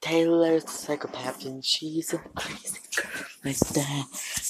Taylor's a psychopath and she's a crazy girl like that.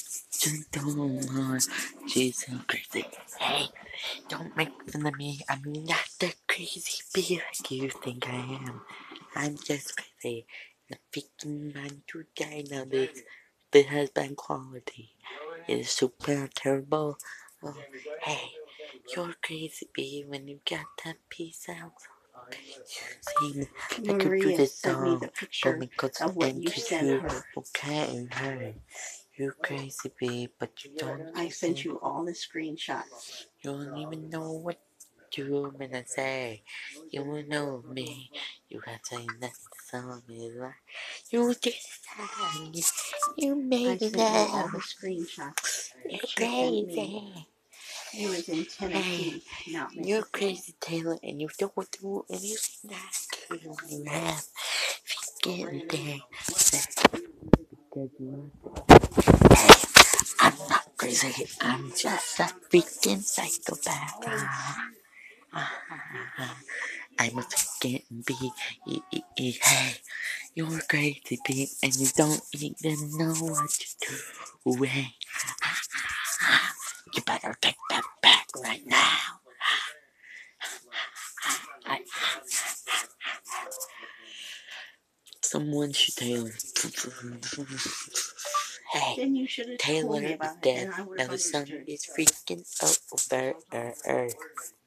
She's so crazy. Hey, don't make fun of me. I'm not the crazy bee like you think I am. I'm just crazy. The freaking man to dynamics. It has bad quality. It is super terrible. Oh, hey, you're crazy bee when you got that piece out. See, I could do this song, but because of what you sent you, her. okay, hey, you crazy bee, but you don't. I sent you all the screenshots. You don't even know what you're gonna say. You will know me. You got saying that the song is right. You just sang. You made I it sent you all up. the screenshots. You're She sent me. crazy. He was in Tennessee, not You're Mississippi. crazy, Taylor, and you don't do anything that cool you have. Get there. Hey, I'm not crazy. I'm just a freaking psychopath. I'm a freaking bee. Hey, you're crazy bee, and you don't even know what to do. Hey, you better take that back right now. Someone should Taylor. Hey, Then you should have told Taylor me is about it, dead. and I would Now have the sun understood. is freaking over.